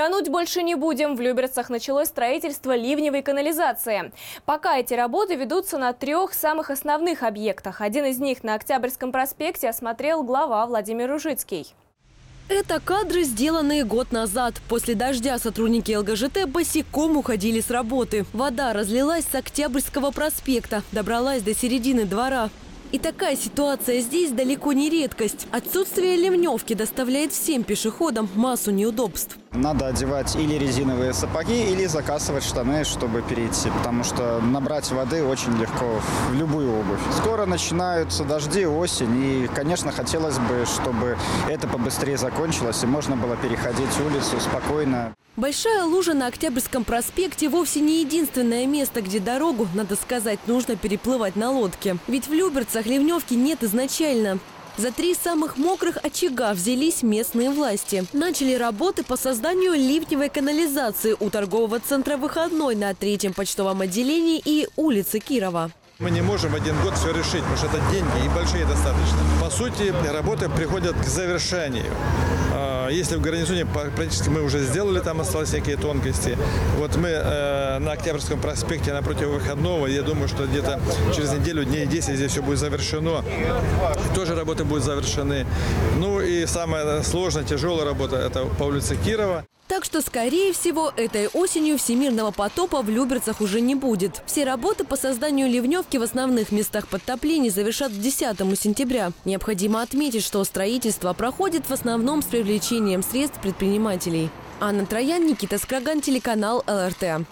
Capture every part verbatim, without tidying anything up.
Тонуть больше не будем. В Люберцах началось строительство ливневой канализации. Пока эти работы ведутся на трех самых основных объектах. Один из них на Октябрьском проспекте осмотрел глава Владимир Ружицкий. Это кадры, сделанные год назад. После дождя сотрудники эл гэ жэ тэ босиком уходили с работы. Вода разлилась с Октябрьского проспекта, добралась до середины двора. И такая ситуация здесь далеко не редкость. Отсутствие ливневки доставляет всем пешеходам массу неудобств. Надо одевать или резиновые сапоги, или закасывать штаны, чтобы перейти, потому что набрать воды очень легко в любую обувь. Скоро начинаются дожди, осень, и, конечно, хотелось бы, чтобы это побыстрее закончилось, и можно было переходить улицу спокойно. Большая лужа на Октябрьском проспекте вовсе не единственное место, где дорогу, надо сказать, нужно переплывать на лодке. Ведь в Люберцах ливневки нет изначально. За три самых мокрых очага взялись местные власти. Начали работы по созданию ливневой канализации у торгового центра «Выходной» на третьем почтовом отделении и улице Кирова. Мы не можем в один год все решить, потому что это деньги и большие достаточно. По сути, работы приходят к завершению. Если в гарнизоне практически мы уже сделали, там остались некие тонкости. Вот мы э, на Октябрьском проспекте напротив Выходного, я думаю, что где-то через неделю, дней десять здесь все будет завершено. Тоже работы будут завершены. Ну и самая сложная, тяжелая работа – это по улице Кирова. Так что, скорее всего, этой осенью всемирного потопа в Люберцах уже не будет. Все работы по созданию ливневки в основных местах подтоплений завершат к десятому сентября. Необходимо отметить, что строительство проходит в основном с привлечением средств предпринимателей. Анна Троян, Никита Скраган, телеканал эл эр тэ.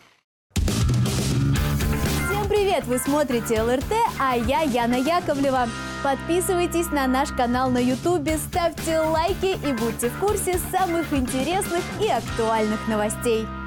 Всем привет! Вы смотрите эл эр тэ, а я Яна Яковлева. Подписывайтесь на наш канал на ютубе, ставьте лайки и будьте в курсе самых интересных и актуальных новостей.